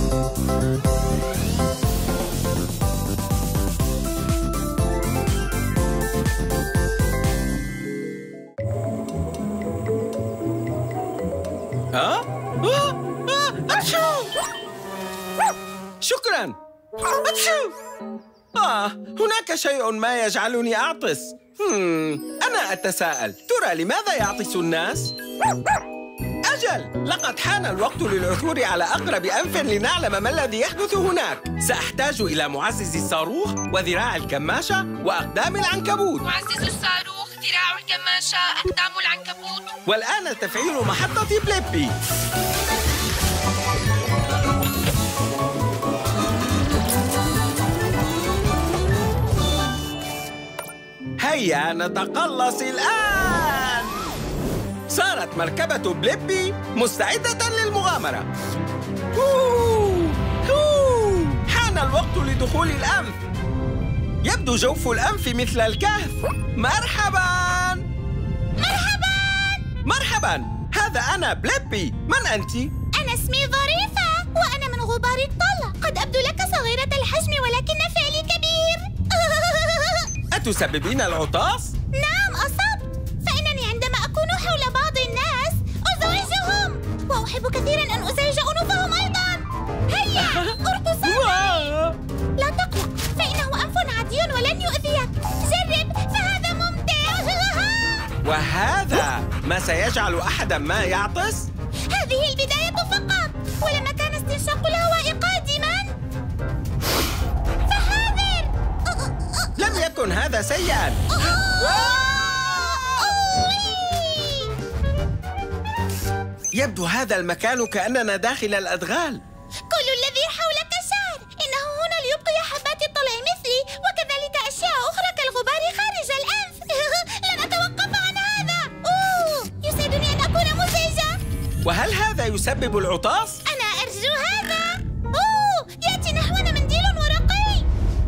شكراً. هناك شيء ما يجعلني أعطس. أنا أتساءل، ترى لماذا يعطس الناس؟ أجل، لقد حان الوقت للعثور على أقرب أنف لنعلم ما الذي يحدث هناك. سأحتاج إلى معزز الصاروخ وذراع الكماشة وأقدام العنكبوت. معزز الصاروخ، ذراع الكماشة، أقدام العنكبوت. والآن تفعيل محطة بليبي. هيا نتقلص الآن. صارت مركبة بليبي مستعدة للمغامرة. حان الوقت لدخول الأنف. يبدو جوف الأنف مثل الكهف. مرحباً. مرحباً. مرحباً، هذا أنا بليبي. من أنت؟ أنا اسمي ظريفة وأنا من غبار الطلة. قد أبدو لك صغيرة الحجم ولكن فعلي كبير. أتسببين العطاس؟ نعم أصبت، فإنني عندما أكون حول بعض الناس أزعجهم، وأحب كثيراً أن أزعج أنوفهم أيضاً. هيا ارقص معي. لا تقلق، فإنه أنف عادي ولن يؤذيك. جرب، فهذا ممتع. وهذا ما سيجعل أحداً ما يعطس؟ هذه البداية فقط، ولما كان استنشاق الهواء قادماً فحاذر. لم يكن هذا سيئاً. يبدو هذا المكان كأننا داخل الأدغال. كل الذي حولك شعر. إنه هنا ليبقي حبات الطلع مثلي، وكذلك أشياء أخرى كالغبار خارج الأنف. لن أتوقف عن هذا. يسعدني أن أكون مزعجة. وهل هذا يسبب العطاس؟ أنا أرجو هذا. يأتي نحونا منديل ورقي.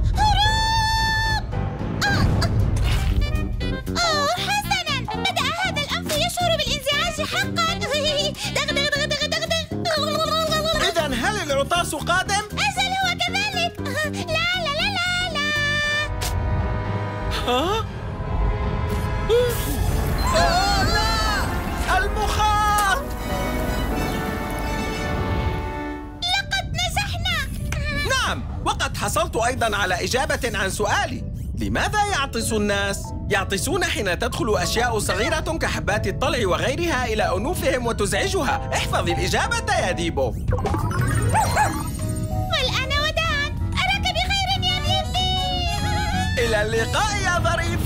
هروب. حسناً، بدأ هذا الأنف يشعر بالانزعاج حقاً. دغدغ دغدغ دغدغ. إذن هل العطاس قادم؟ أجل هو كذلك. لا لا لا لا لا. ها؟ لا! المخاط! لقد نجحنا. نعم، وقد حصلت أيضاً على إجابة عن سؤالي. لماذا يعطس الناس؟ يعطسون حين تدخل أشياء صغيرة كحبات الطلع وغيرها إلى أنوفهم وتزعجها. احفظ الإجابة يا ديبو. والآن وداعاً، أراك بخير يا ديبي. إلى اللقاء يا ظريف.